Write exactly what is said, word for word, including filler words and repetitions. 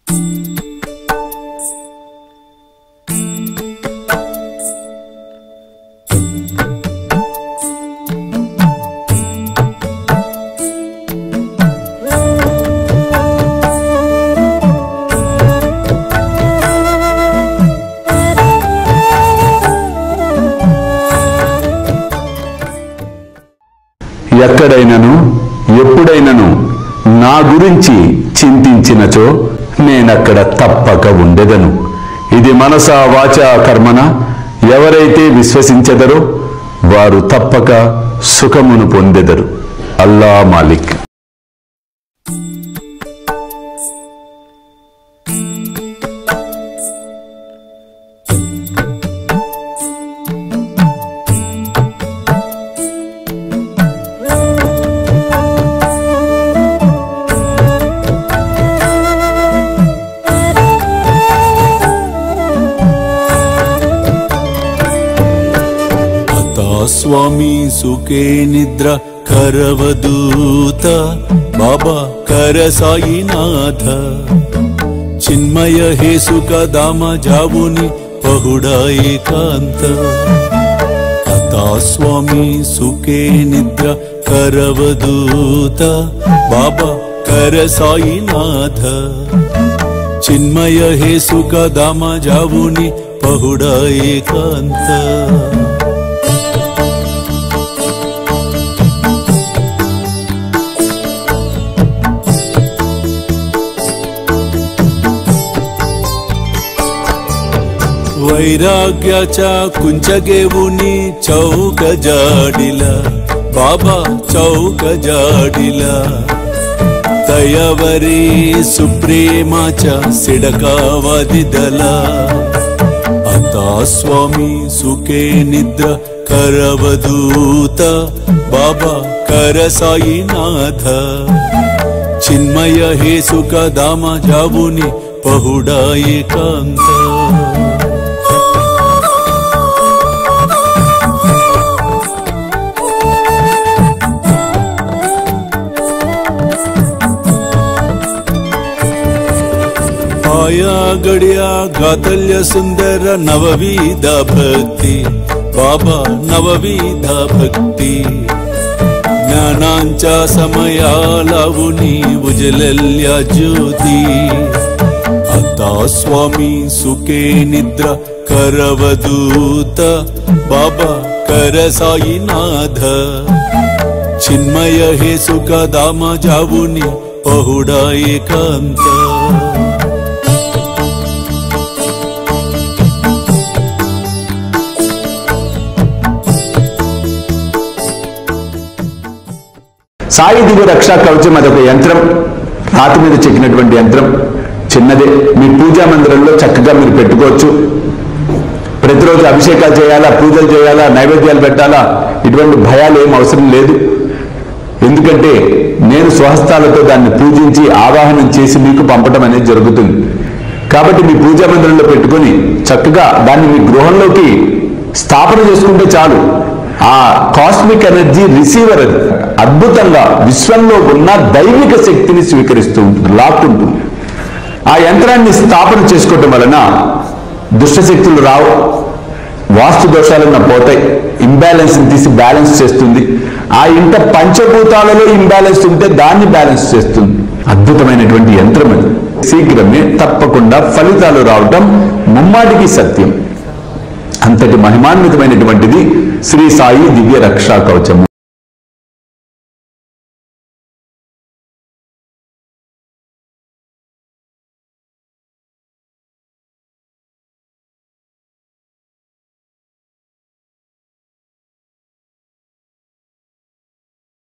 ఎక్కడైనను ఎప్పుడైనను నా గురించి చింతించినచో నేనక్కడ తప్పక ఉండెదను. ఇది మనసా వాచా కర్మన ఎవరైతే విశ్వసించెదరో వారు తప్పక సుఖమును పొందెదరు. అల్లా మాలిక్. స్వామి సుఖే నిద్ర కరవదూత బాబా కర సాయినాథ చిన్మయ హే సుఖ దామ జావుని పహుడా ఏకాంత అతా స్వామి సుఖే నిద్ర కరవదూత బాబా కర సాయినాథ చిన్మయ హే సుఖ దామ జావుని పహుడా ఏకాంత वैराग्याच्या कुंचगेवुनी चौक जाडिला बाबा चौक जाडिला दयावरी सुप्रेमाच्या सिडकावादिदला आता स्वामी सुखे निद्र करवदूत बाबा कर साईनाथ चिन्मय हे सुख दामा जावुनी पहुडा एकांत आया गड्या गातल्य सुंदर नवविध भक्ति बाबा नवविध भक्ति ज्ञानांच्या समया लावुनी उजलल्या ज्योती आता स्वामी सुखे निद्रा करवदूत बाबा कर साईनाथ चिन्मय हे सुख दामा जावुनी पहुडा एकांत సాయి దివ్య రక్షా కవచం అదొక యంత్రం. రాతి మీద చెక్కినటువంటి యంత్రం, చిన్నదే. మీ పూజా మందిరంలో చక్కగా మీరు పెట్టుకోవచ్చు. ప్రతిరోజు అభిషేకాలు చేయాలా, పూజలు చేయాలా, నైవేద్యాలు పెట్టాలా, ఇటువంటి భయాలు ఏం అవసరం లేదు. ఎందుకంటే నేను స్వహస్తాలతో దాన్ని పూజించి ఆవాహనం చేసి మీకు పంపడం అనేది జరుగుతుంది. కాబట్టి మీ పూజా మందిరంలో పెట్టుకొని చక్కగా దాన్ని మీ గృహంలోకి స్థాపన చేసుకుంటే చాలు. ఆ కాస్మిక్ ఎనర్జీ రిసీవర్ అది అద్భుతంగా విశ్వంలో ఉన్న దైవిక శక్తిని స్వీకరిస్తూ ఉంటుంది, లాక్కుంటుంది. ఆ యంత్రాన్ని స్థాపన చేసుకోవటం వలన దుష్టశక్తులు రావు, వాస్తు దోషాలన్న పోతాయి, ఇంబ్యాలెన్స్ తీసి బ్యాలెన్స్ చేస్తుంది. ఆ ఇంట పంచభూతాలలో ఇంబ్యాలెన్స్ ఉంటే దాన్ని బ్యాలెన్స్ చేస్తుంది. అద్భుతమైనటువంటి యంత్రం అది. శీఘ్రమే తప్పకుండా ఫలితాలు రావటం ముమ్మాటికి సత్యం. అంతటి మహిమాన్వితమైనటువంటిది శ్రీ సాయి దివ్య రక్షా కవచము.